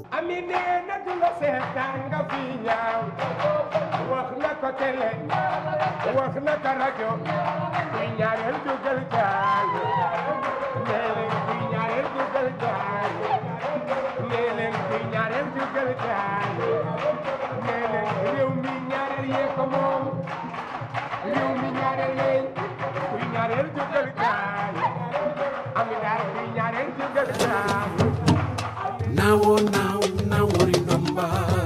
ami nee na du la seetaan nga fi ñaaw wax na ko télé wax na ko rajo kuy ñaareel dugal gaal nee leen kuy ñaareel dugal gaal nee leen kuy ñaareel dugal gaal nee leen réew mi ñaareel yee ko moom réew mi ñaareel yee kuy ñaareel dugal gaal ami daal kuy ñaareel dugal gaal Nawo wori ndomba.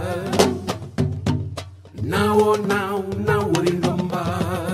Nawo wori ndomba.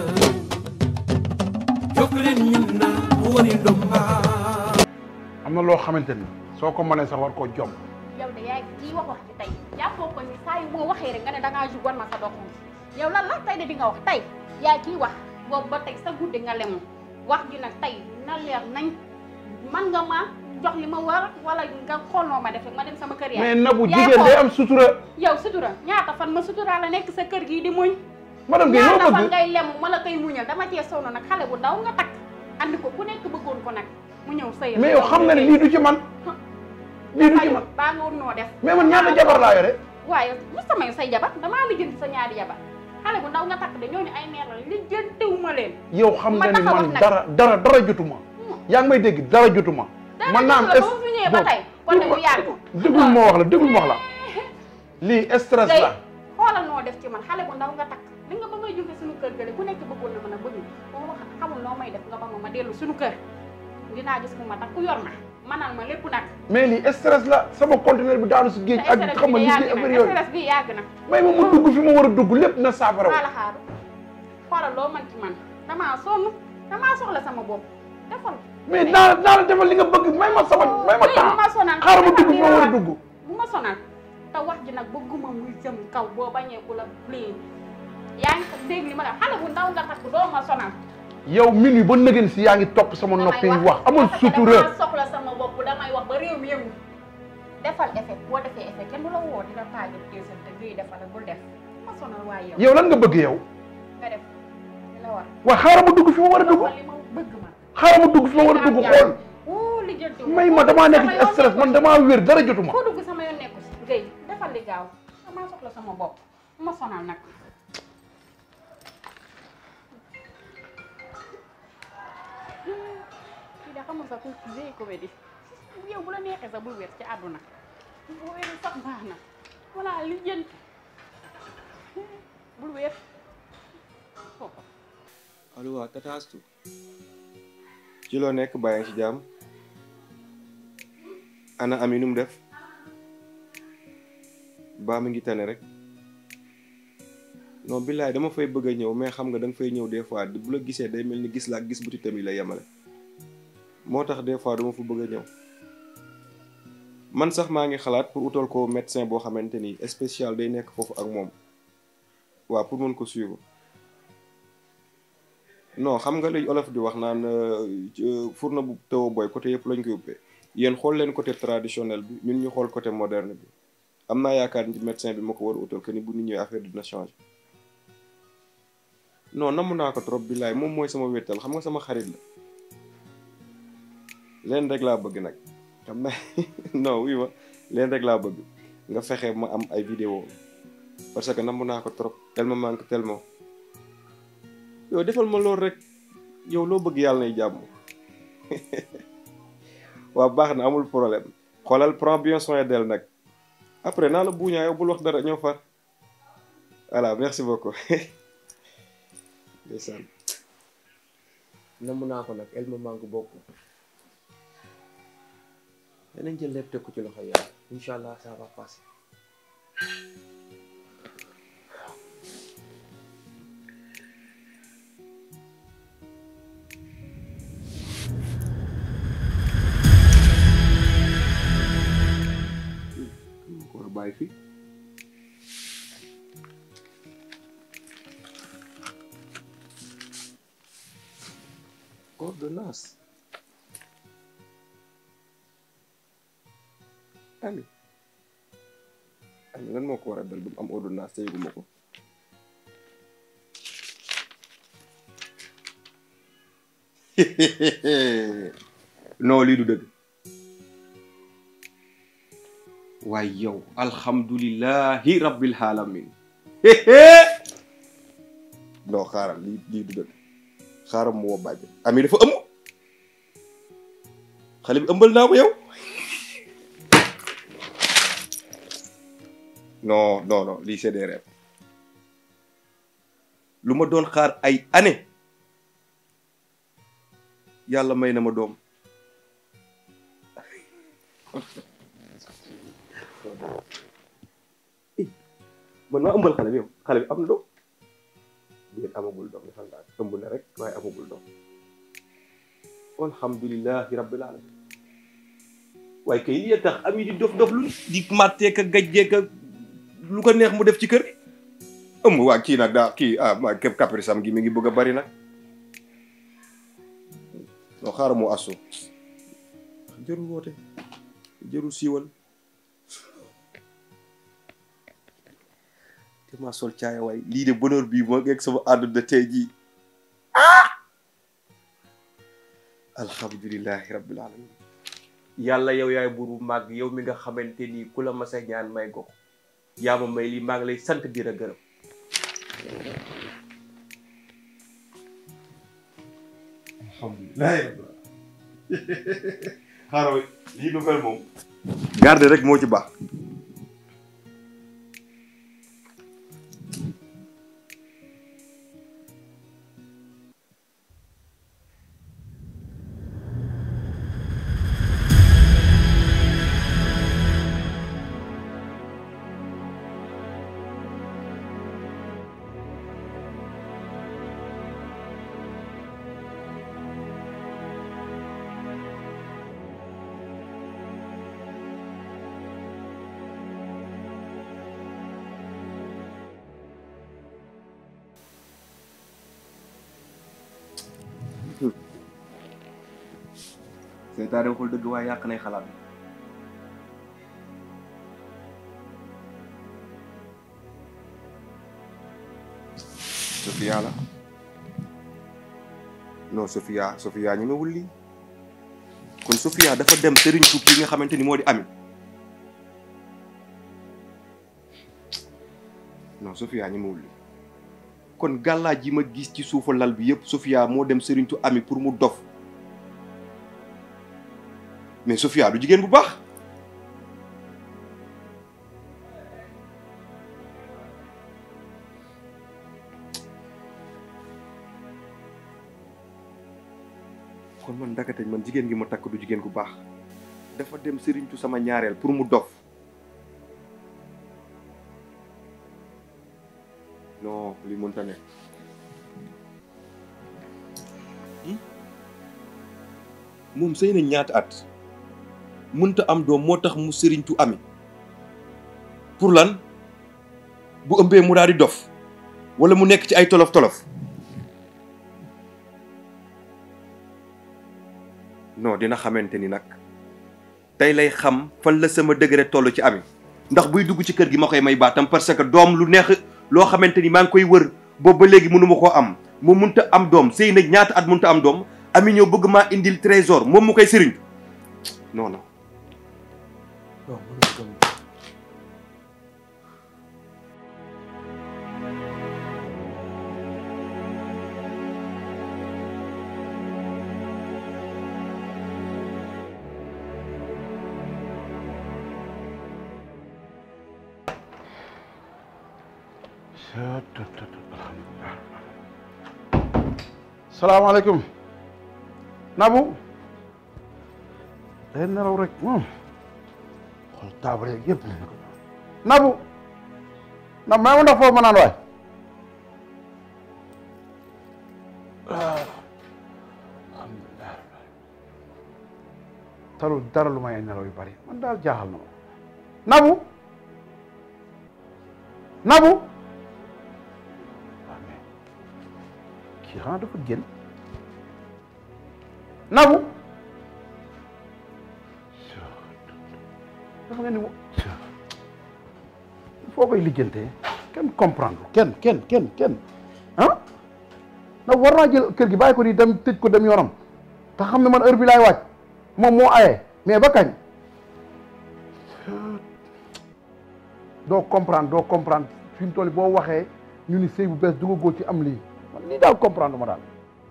Jokleen ñun na wori ndomba. am na loo xamante ni soo ko mënee sax war koo jom. yow de yaay kii wax ci tey jàppoo ko ni saa yu moo waxee rek nga ne dangaa jug war ma sa doxum yow lan la tey de di nga wax tey yaay kii wax boobu ba tey sa guddi nga lemu wax ji nag tey na leer nañ man nga ma jox li ma war wala nga xool noo ma def ma dem sama kër yaay. mais Nabou jigéen day am sutura. yow sutura ñaata fan ma sutura la nekk sa kër gii di muñ. madame Guèye loo bëgg ñaata fan ngay lemu ma la koy muñal dama cee sonn nag xale bu ndaw nga takk andi ko ku nekk bëggoon ko nag mu ñëw sëy. mais yow xam nga ne lii du ci man. lii du ci man baa nga woon noo def. mais man ñaata jabar laa yore. waaye lu samay say jabar damaa lijjanti sa ñaari jabar xale bu ndaw nga takk de ñooñu ay meer la lijjantiwuma leen. yow xam nga ni man dara jotuma. yaa ngi may dégg dara jotuma. man naa am ba tey kon de bu yàgg déglu ma wax la lii stress la. xoolal noo def ci man xale bu ndaw nga takk li nga ba may jóge suñu kër gële ku nekk bëggoon na mën a bëgg ba ma xamul noo may def nga ba ma dellu suñu kër dinaa gis ku ma takk ku yor ma manal ma lépp nag. mais lii stress la sama conteneur bi daanu si géej ak xam nga liggéey affaire yooyu stress bi yàgg na. may ma dugg fi ma war a dugg lépp na saafara. xaala xaaru xoolal loo man ci man damaa sonn damaa soxla sama bopp defal. mais naa la defal li nga bëgg may ma sama may ma temps xaaral ma dugg fi ma war a dugg. bu ma sonal te wax ji nag bëgguma muy jëm kaw boo bañee ku la lii yaa ngi dégg li ma la xale bu ndaw nga takk doo ma sonal. yow minuit ba nëgën si yaa ngi topp sama noppi yi wax amul sutura. dama soxla sama bopp damay wax ba réew mi yëngu defal effet boo defee effet kenn du la woo dina tàggat teesal te guy defal bul def ma sonal waaye yow. yow lan nga bëgg yow. nga def li la war. waaw xaaral ma dugg fi ma war a dugg. li ma bëgg ma. xaaral ma dugg fi ma war a dugg xool. may ma damaa nekk ci stress man damaa wér dara jotuma. foo dugg sama yoon nekku si Guèye defal li gaaw damaa soxla sama bopp ma sonal nag. kii da xamul sax ku Zé comédie yow bu la neexee sax bul wér ci àdduna bu wér sax baax na voilà li jënd bul wér foofu. allo waaw Tata Astou ci loo nekk bàyyi ci jàmm ana ami nu mu def baa mi ngi tane rek non billaay dama fay bëgg a ñëw mais xam nga da nga fay ñëw des fois bu la gisee day mel ni gis la ak gis buti tamit la yemale moo tax des fois dama fa bëgg a ñëw man sax maa ngi xalaat pour utal ko médecin boo xamante ni spécial day nekk foofu ak moom waaw pour mën ko suivre non xam nga li olof di wax naan fourneau bu taw boy côté yëpp lañ koy ubbee yéen xool leen côté traditionnel bi ñun ñu xool côté moderne bi am naa yaakaar ni médecin bi ma ko war a utal que ni bu nit ñëwee affaire dina changer non namm naa ko trop billaay moom mooy sama wéttal xam nga sama xarit la leen rek laa bëgg nag xam na non oui ma leen rek laa bëgg nga fexe ma am ay vidéo parce que namm naa ko trop elle me manque tellement yow defal ma loolu rek yow loo bëgg yàlla nay jàmm waaw baax na amul problème xoolal prends bien soin d'elle nag après naa la buuñaa yow bul wax dara ñoo far voilà merci beaucoup ndeysaan namm naa ko nag elle me manque beaucoup danañ jël lépp teg ko ci loxo yàlla incha allah ça va passer bàyyi fi ordonnance ami lan moo ko war a dal ba mu am ordonnance te yëguma ko non lii du dëgg waaye yow alhamdulillahi rabbil alamin non xaaral lii du dëgg xaaral mu woo bàjj ami dafa ëmb xale bi ëmbal naa ko yow non lii c'est des rêves lu ma doon xaar ay année yàlla may na ma doom man maa ëmbal xale bi yow xale bi am na doom déet amagul doom dafa ngaa ëmb na rek waaye amagul doom alhamdulillahi rabbil alamin waaye kay lii tax am yi di dof lu di màttee ka gajjee ka lu ko neex mu def ci kër gi ëmb waa kii nag daa kii maa képp caprice am gi mi ngi bëgg a bari nag non xaaral moo asu jërul woote jërul siiwal te maa sol caaya waay lii de bonheur bii moo ngeeg sama àdduna tey jii alhamdulillahi rabbil alamin yàlla yow yaay buur bu màgg yow mi nga xamante ni ku la masa ñaan may ko yaa ma may lii maa ngi lay sant di la gërëm alhamdulillahi rabbil alamin xaaral lii du fel moom garde rek moo ci baax seytaane waxul dëgg waaye yàq nay xalaat Sofia la non Sofia ñu mewul lii kon Sofia dafa dem sëriñ tu kii nga xamante ni moo di Ami non Sofia ñu mewul lii kon gàllaaj yi ma gis ci suufu lal bi yëpp Sofia moo dem sëriñ tu Ami pour mu dof mais Sofia du jigéen bu baax kon man ndakate man jigéen gi ma takk du jigéen gu baax dafa dem sëriñtu sama ñaareel pour mu dof non li mënta ne moom sëy na ñaata at mënta am doom moo tax mu sëriñtu Ami pour lan bu ëmbee mu daal di dof wala mu nekk ci ay tolof-tolof non dina xamante ni nag tey lay xam fan la sama degré toll ci Ami ndax buy dugg ci kër gi ma koy may baatam parce que doom lu neex loo xamante ni maa ngi koy wër boobu ba léegi mënu ma koo am moom mënta am doom sëy na ñaata at mënta am doom Ami ñëw bëgg maa indil trésor moom mu koy sëriñtu non non salaamaaleykum Nabou day nelaw rek moom xool taabal yeeg yëpp Nabou may ma ndox foofu ma naan waay alhamdulilah talul dara lu may nelaw yu bari man daal jaaxal na ma Nabou kii xanaa dafa génn Nabou dafa ngeen ni foo koy lijjantee kenn comprendre kenn ah Nabou war naa jël kër gi bàyyi ko nii dem tëj ko dem yoonam te xam ne man heure bi laay wàcc moom moo aye mais ba kañ doo comprendre fi mu toll boo waxee ñu ni sëy bu bees dugagoo ci am lii man lii daal comprendre ma daal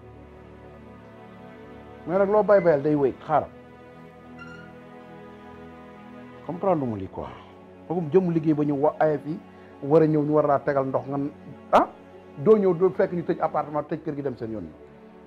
mais nag loo bay bayal day wéy xaaral comprendre mu lii quoi bagum jëmu liggéey ba ñu wa aye fii war a ñëw ñu war laa tegal ndox nga doo ñëw doo fekk ñu tëj appartement tëj kër gi dem seen yoon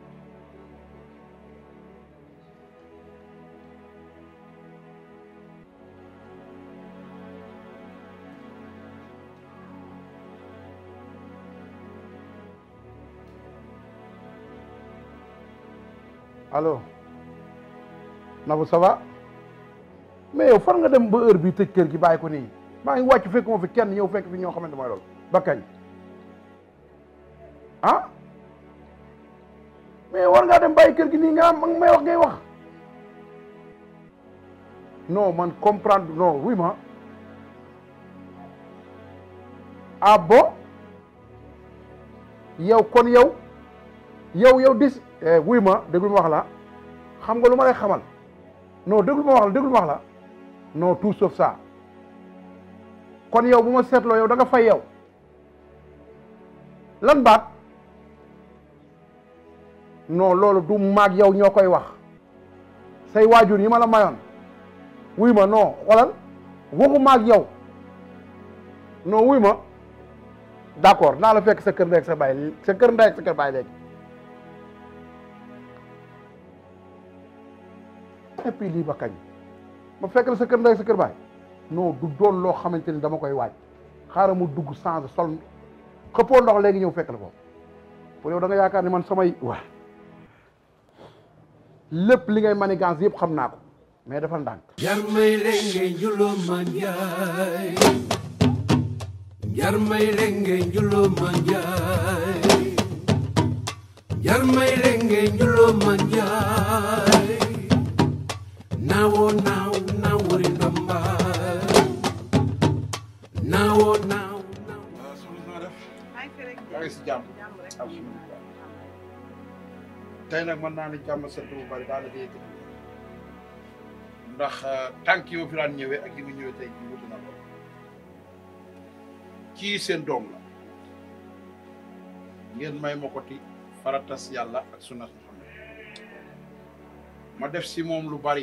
allo Nabou ça va mais yow fan nga dem ba heure bi tëj kër gi bàyyi ko nii maa ngi wàcc fekk moo fi kenn ñëw fekk fi ñoo xamante mooy loolu ba kañ mais war ngaa dem bàyyi kër gi nii nga am may wax ngay wax non man comprendre non oui ma ah bon yow kon yow dis wuy ma déglu ma wax la xam nga lu ma lay xamal non déglu ma wax la non tout sauf ça kon yow bu ma seetloo yow da nga fay yow lan baat non loolu du maag yow ñoo koy wax say waajur yi ma la mayoon wuy ma non xoolal waxu maag yow non wuy ma d'accord naa la fekk sa kër ndey ak sa baay sa kër ndey ak sa kër baay léegi et puis lii ba kañ ma fekk la sa kër ndey ak sa kër baay non du doon loo xamante ni dama koy waaj xaaral mu dugg change sol xëppoo ndox léegi ñëw fekk la foofu pour yow da nga yaakaar ni man samay waa lépp li ngay manigance yëpp xam naa ko mais dafa ndànk Jarmay lenge njulo manjay Jarmay lenge njulo manjay Jarmay lenge njulo manjay Nawo wori ndomba Nawo yaa ngi si jàmm tey nag mën naa ne jàmm sant bu bari daanaka yëkkati ndax tànk yi ma fi daan ñëwee ak yi mu ñëwee tey jii wuti na ko kii seen doom la ngeen may ma ko ti faratas yàlla ak sunnas Muhammad ma def si moom lu bari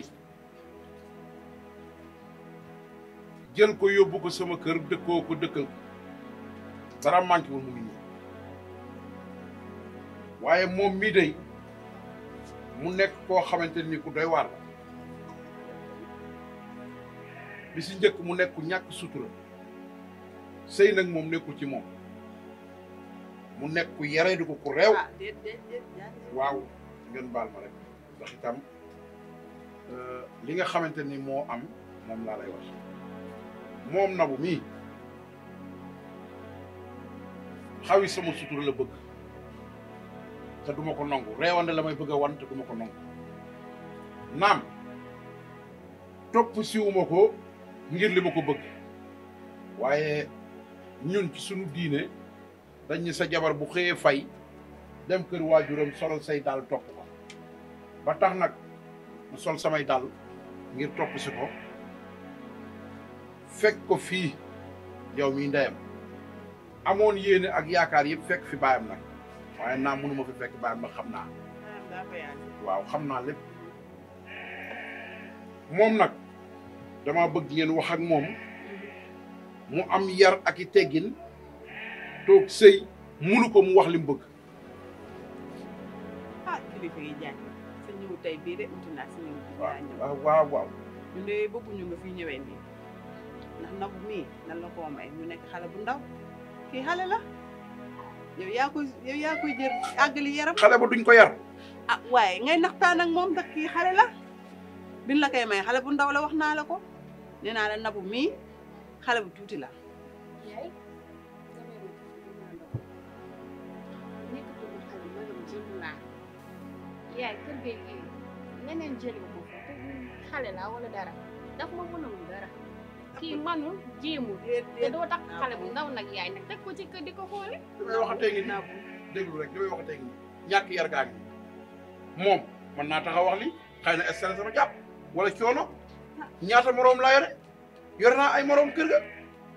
jël ko yóbbu ko sama kër dëkkoo ko dëkkal ko dara manqué wul mu ngi nii waaye moom mii day mu nekk koo xamante ni ku doy waar la bi si njëkk mu nekk ku ñàkk sutura sëy nag moom nekkul ci moom mu nekk ku yaree di ko ku réew waaw ngeen baal ma rek ndax itam li nga xamante ni moo am moom laa lay wax moom Nabou mii xawi sama sutura la bëgg te duma ko nangu reewande la may bëgg a wan te duma ko nangu naam topp siwuma ko ngir li ma ko bëgg waaye ñun ci sunu diine dañ ni sa jabar bu xëyee fay dem kër waajuram solal say daal topp ko ba tax nag mu sol samay daal ngir topp si ko fekk ko fii yow mii ndeyam amoon yéene ak yaakaar yëpp fekk fi baayam nag waaye naa mënuma fi fekk baayam nag xam naa waaw xam naa lépp moom nag dama bëgg ngeen wax ak moom mu am yar ak i teggin toog sëy munu ko mu wax li mu bëgg kilifa yi jàng sa ñëw tey bii de uti naa si ñëw waaw ñu ne bëgguñu nga fi ñëwee nii ndax Nabou mii nan la koo may mu nekk xale bu ndaw kii xale la yow yaa koy jër àggali yaram xale ba duñ ko yar waaye ngay naxtaan ak moom ndax kii xale la bin la koy may xale bu ndaw la wax naa la ko nee naa la Nabou mii xale bu tuuti la yaay nekkatul xale magam jënd naa yaay kër gay gi neneen jëli ko fa te xale la wala dara daf ma mënul dara kii manul jéemul te doo tax xale bu ndaw nag yaay nag teg ko ci kër di ko xoole damay waxatee ngi Nabou déglu rek damay waxatee ngi ñàkk yar gaa ngi moom mën naa taxaw wax li xëy na stress sama jàpp wala coono ñaata moroom laa yore naa ay moroom kër ga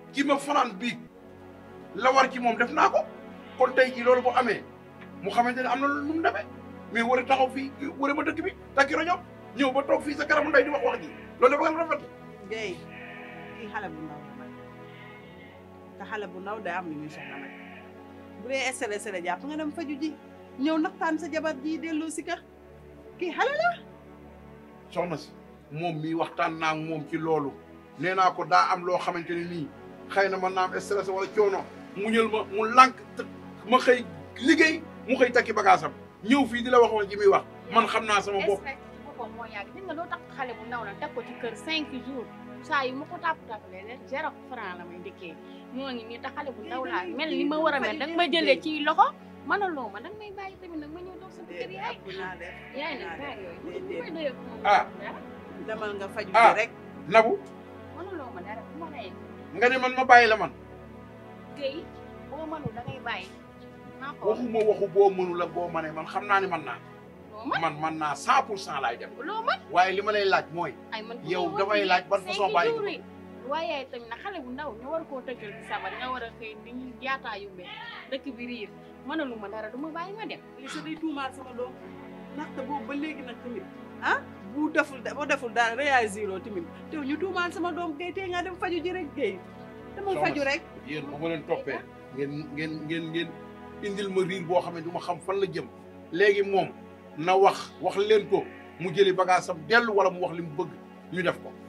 ki ma fanaan bii la war ci moom def naa ko kon tey jii loolu bu amee mu xamante ne am na lu mu demee mais war a taxaw fii war a ma dëkk bi takki rajo ñëw ba toog fii sa kanamu ndey di wax ji loolu dafa nga rafet. Guèye kii xale bu ndaw la nag te xale bu ndaw day am lu ñuy soxla nag bu dee sele jàpp nga dem faju ji ñëw naxtaan sa jabar ji delloo si ka kii xale la. soxna si moom mii waxtaan naa ak moom ci loolu nee naa ko daa am loo xamante ne nii xëy na mën naa am stress wala coono mu ñël ma mu lànk ma xëy liggéey mu xëy takki bagaasam ñëw fii di la waxoon ji muy wax man xam naa sama bopp. stress ci boppam moo yàgg gis nga doo tax xale bu ndaw la teg ko ci kër 5 jours saa yu ma ko tàpp-tàppalee ne 0 franc la may dëkkee moo ngi nii te xale bu ndaw laa mel ni ma war a mel danga ma jëlee ci loxo mënaloo ma danga may bàyyi tamit nag ma ñëw toog sa kër yaay yaay nag baar yooyu may doyee ko moom ah demal nga faju ji rek Nabou mënaloo ma dara bu ma rey nga ne man ma bàyyi la man Guèye boo mënul da ngay bàyyi naa ko waxuma waxu boo mënu la boo manee man xam naa ne man naa man naa 100% laay dem loo man waaye li ma lay laaj mooy ay man yow damay laaj ban façon bàyyi ko waaye tamit nag xale bu ndaw ñu war koo tëggal ci sabar nga war a xëy ni ñu jaataa yóbbee dëkk bi riir mënalu ma dara du ma bàyyi ma dem li sa day tuumaal sama doom ndaxte boobu ba léegi nag tamit ah bu deful dara réagiroo tamit te ñu tuumaal sama doom Guèye tey nga dem faju ji rek Guèye dama faju rek yéen bu ma leen toppee ngeen indil ma riir boo xam ne du ma xam fan la jëm léegi moom na wax leen ko mu jëli bagaasam dellu wala mu wax li mu bëgg ñu def ko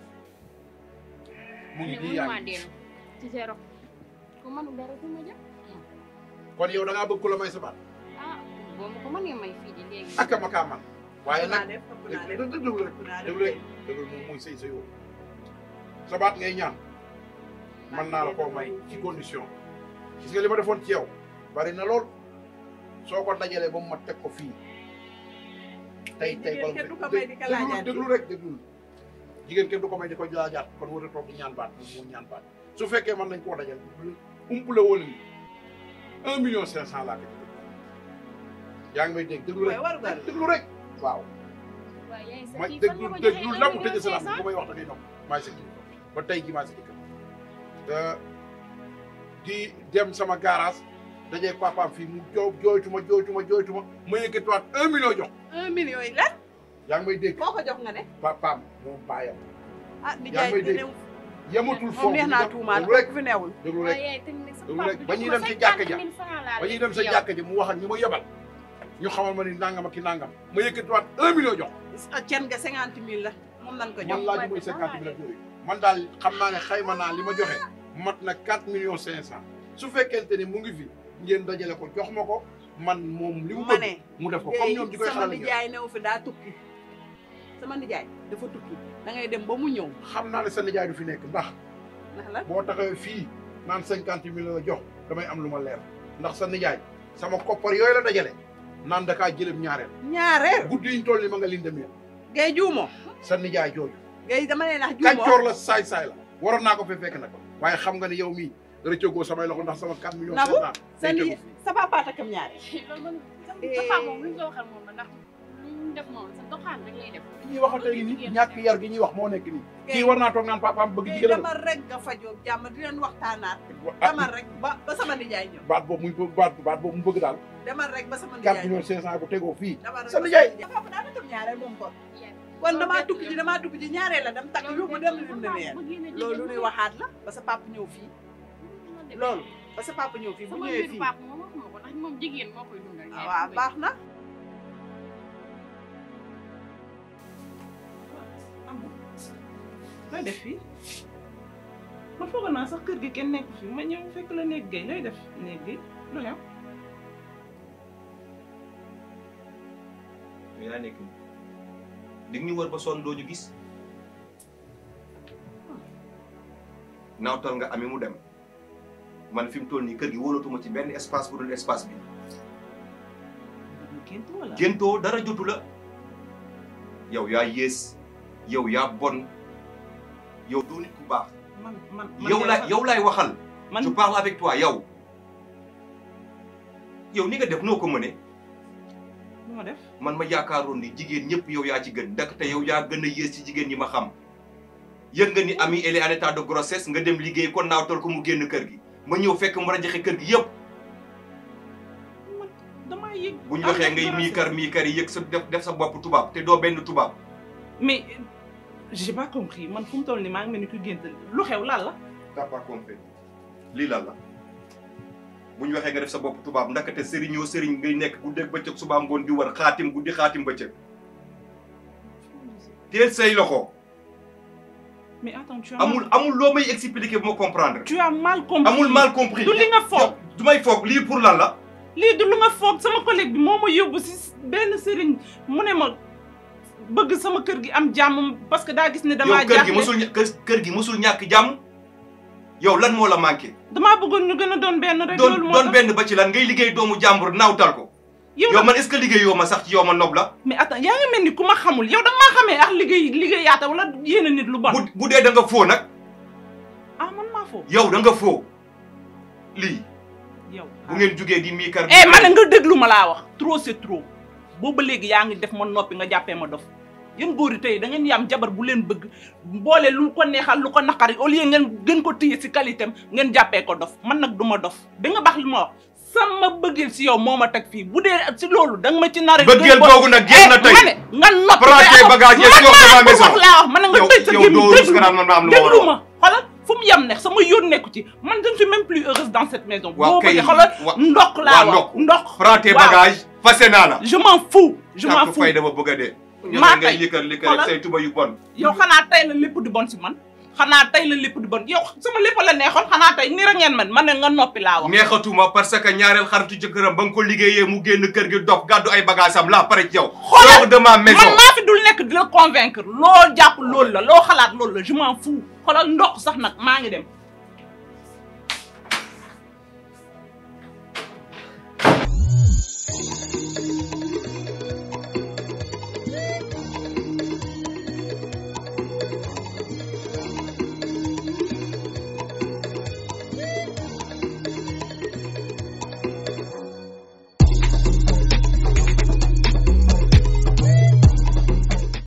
mu ngi nii yaa ngi ci 0 ko mënu dara du ma jëm kon yow da ngaa bëgg ku la may sa baat ah boo ma ko mënee may fii di léegi ak ma kaa man waaye nag déglu déglu moom mooy sëy sa yow sa baat ngay ñaan mën naa la koo may ci condition gis nga li ma defoon ci yow bari na lool soo ko dajalee ba mu ma teg ko fii tey déglu rek déglu jigéen kenn du ko may di ko laajaat kon war a toog di ñaan baat moom ñaan baat su fekkee mën nañ koo dajal umpule woon ni 1,500,000 laa ko yaa ngi may dégg déglu rek waaw ma déglu Nabou tëj sa lam bu may wax da ngay nopp maay sa kilifa ba tey ji maa sa kilifa di dem sama garage dajee papaam fii mu jooytuma ma yëkkatiwaat 1 million jox 1 million yi lan yaa ngi may dégg koo ko jox nga ne papaam moom baayam ah yaa ngi may dégg yematul foofu moom neex naa tuumaal rek fi neewul déglu rek ba ñuy dem ci jàkka ja ba ñuy dem sa jàkka ja mu wax ak ñi ma yebal ñu xamal ma ni nangam ak ki nangam ma yëkkatiwaat 1 million jox cen nga 50 000 la moom lañ ko jox man laaju muy 50 000 ak yooyu man daal xam naa ne xayma naa li ma joxe mat na 4,500,000 su fekkente ni mu ngi fi ngeen dajale ko jox ma ko man moom li mu bëgg mu def ko comme ñoom di koy xelal sama nijaay new fi daa tukki sama nijaay dafa tukki da ngay dem ba mu ñëw xam naa ne sa nijaay du fi nekk ndax la boo taxawee fii naan 50,000 la jox damay am lu ma leer ndax sa nijaay sama koppar yooyu la dajale naan da kaa jëlem ñaareel guddi yi ñu toll ni ma nga lindem yéen Guèye juumo sa nijaay jooju Guèye dama lay nax juumo kàccoor la saay-saay la waroon naa ko fee fekk nag waaye xam nga ne yow mii rëccëgoo samay loxo ndax sama 4,500,000 sa papa takam ñaare sa papa moom lu ñu ko waxal moom la ndax lu ñu def moom sa doxaan rek lay def ñuy waxatee gi nii ñàkk yar gi ñuy wax moo nekk nii kii war naa toog naan papaam bëgg jigéen demal rek nga fajoo jàmm di leen waxtaanaat demal rek ba sama nijaay ñëw baat boobu mu bëgg daal demal rek ba sama nijaay 4,500,000 bu tegoo fii sa nijaay papa daa takam ñaareel moom kon damaa tukki ji ñaareel la dem takk yóbbu dem lim ne meer loolu luy waxaat la ba sa papa ñëw fii loolu ba sa papa ñëw fii bu ñëwee fii papa moom waxuma ko ndax moom jigéen moo koy dundal waaw baax na looy def fii man foog naa sax kër gi kenn nekk fi ma ñëw fekk la néeg Guèye looy def néeg gi lu xew yaa nekk di ñu wër ba sonn doo ñu gis naawtal nga ami mu dem man fi mu toll nii kër gi wóolatuma ci benn espace bu dul espace bi géntoo dara jotu la yow yaa yées yow yaa bon yow doo nit ku baax yow laay waxal je parle avec toi yow ni nga def noo ko mënee lu ma def man ma yaakaaroon ni jigéen ñëpp yow yaa ci gën ndaxte yow yaa gën a yées ci jigéen ñi ma xam yëg nga ni Ami elle est en état de grossesse nga dem liggéey ko naawtal ko mu génn kër gi ma ñëw fekk mu rajaxe kër gi yëpp. damaa yëg. bu ñu waxee ngay miikar yi yëg sa def sa bopp tubaab te doo benn tubaab. mais j'ai pas compris man fu mu toll nii maa ngi mel ni ku gént lu xew lan la. t'as pas compris lii lan la bu ñu waxee nga def sa bopp tubaab ndakate sëriñoo sëriñ ngay nekk guddeeg bëccëg subaa ngoon di war xaatim guddi xaatim bëccëg. teel say loxo. mais attends tu as amul loo may expliquer bu ma comprendre. tu as mal compris amul mal compris. du li nga foog du may foog lii pour lan la. lii du lu nga foog sama collègue bi moo ma yóbbu si benn sëriñ mu ne ma bëgg sama kër gi am jàmm parce que daa gis ne damaa jaaxle kër gi musul ñàkk jàmm yow lan moo la manqué. damaa bëggoon ñu gën a doon benn rek. loolu moo tax doon benn ba ci lan ngay liggéey doomu jàmbur naawtal ko. yow man est-ce que liggéey yoo ma sax ci yow ma nob la. mais attends yaa ngi mel ni ku ma xamul yow da nga maa xamee ak liggéey yaata wala yéen a nit lu bon. bu dee da nga foo nag. ah man maa foo. yow da nga foo lii. yow bu ngeen jugee di miikar. man nga déglu ma laa wax trop c'est trop booba léegi yaa ngi def ma noppi nga jàppee ma dof yéen góor yi tey da ngeen yam jabar bu leen bëgg boole lu ko neexal lu ko naqari au lieu ngeen gën ko téye si qualité am ngeen jàppee ko dof man nag du ma dof da nga baax li ma wax sama bëggeel si yow moo ma teg fii bu dee si loolu da nga ma ci nar a. bëggeel googu nag génn na tey nga noppi prends tes bagages et sors de ma maison laa wax man nga tëj sa gémmiñ déglu ma xoolal fu mu yem ne sama yoon nekku ci man je ne suis même plus heureuse dans cette maison. waaw kay boo bëggee xoolal ndox laa wax ndox. prends tes bagages fase naa la. je m'en fous je m'en fous fay dama bëgg a dee. maa tey likkar say tuba yu bon. yow xanaa tey la lépp di bon si man xanaa tey la lépp di bon yow sama lépp la neexoon xanaa tey ni ra ngeen man ne nga noppi laa wax. neexatuma parce que ñaareel xaritu jëkkëram ba nga ko liggéeyee mu génn kër gi dof gàddu ay bagages am laa pare ci yow. xoolal de ma maison man maa fi dul nekk di la convaincre loo jàpp loolu la loo xalaat loolu la je m'en fous xoolal ndox sax nag maa ngi dem.